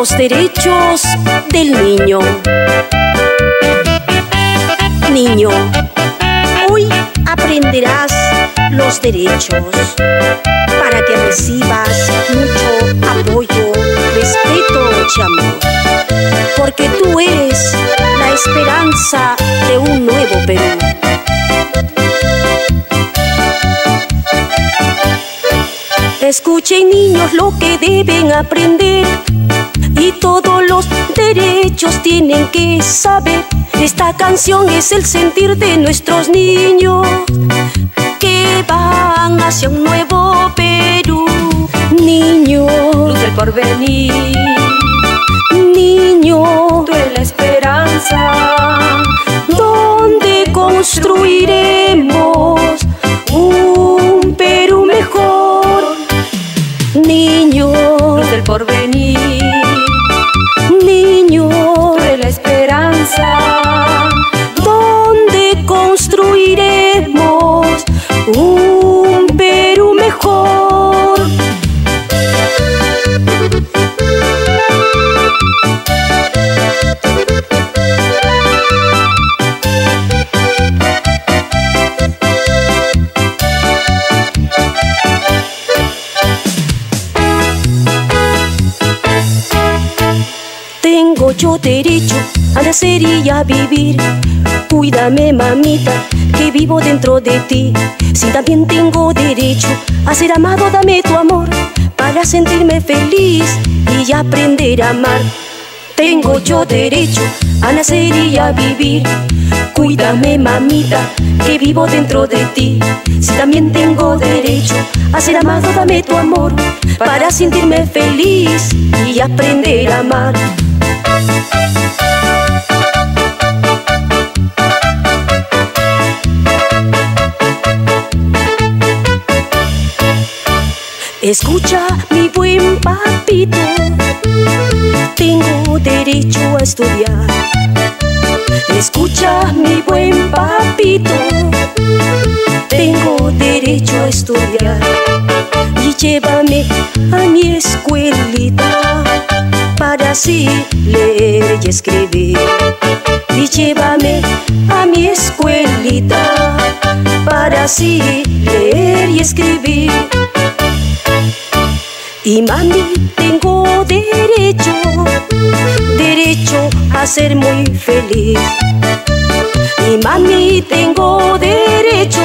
Los derechos del niño. Niño, hoy aprenderás los derechos para que recibas mucho apoyo, respeto y amor, porque tú eres la esperanza de un nuevo Perú. Escuchen, niños, lo que deben aprender, y todos los derechos tienen que saber. Esta canción es el sentir de nuestros niños que van hacia un nuevo Perú. Niño, luz del porvenir. Niño, tú eres la esperanza, donde construiremos un Perú mejor. Niño, luz del porvenir. Niño, tú eres la esperanza, donde construiremos un Perú mejor. Tengo yo derecho a nacer y a vivir. Cuídame, mamita, que vivo dentro de ti. Si también tengo derecho a ser amado, dame tu amor para sentirme feliz y aprender a amar. Tengo yo derecho a nacer y a vivir. Cuídame, mamita, que vivo dentro de ti. Si también tengo derecho a ser amado, dame tu amor para sentirme feliz y aprender a amar. Escucha, mi buen papito, tengo derecho a estudiar. Escucha, mi buen papito, tengo derecho a estudiar. Y llévame a mi escuelita para así leer y escribir. Y llévame a mi escuelita para así leer y escribir. Y mami, tengo derecho a ser muy feliz. Y mami, tengo derecho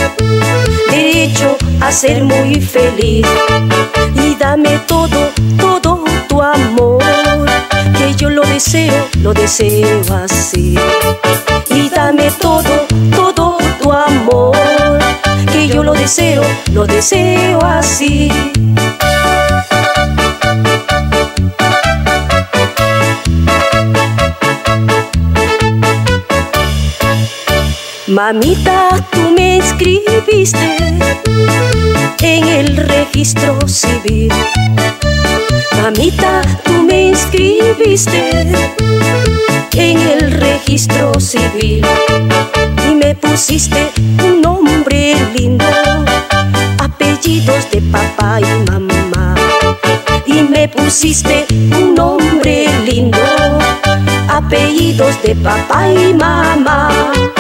a ser muy feliz. Y dame todo tu amor, que yo lo deseo así. Y dame todo tu amor, que yo lo deseo así. Mamita, tú me inscribiste en el registro civil. Mamita, tú me inscribiste en el registro civil. Y me pusiste un nombre lindo, apellidos de papá y mamá. Y me pusiste un nombre lindo, apellidos de papá y mamá.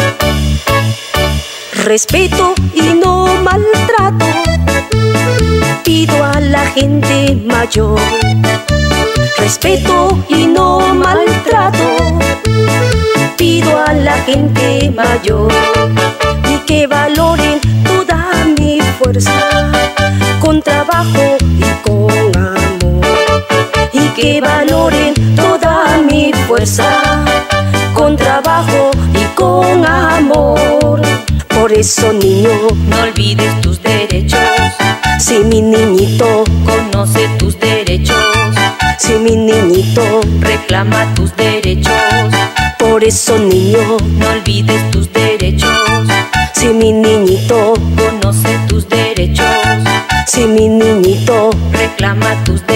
Respeto y no maltrato, pido a la gente mayor. Respeto y no maltrato, pido a la gente mayor. Y que valoren toda mi fuerza, con trabajo y con amor. Y que valoren toda mi fuerza, con trabajo y con amor. Por eso, niño, no olvides tus derechos. Si mi niñito conoce tus derechos, si mi niñito reclama tus derechos. Por eso, niño, no olvides tus derechos. Si mi niñito conoce tus derechos, si mi niñito reclama tus derechos.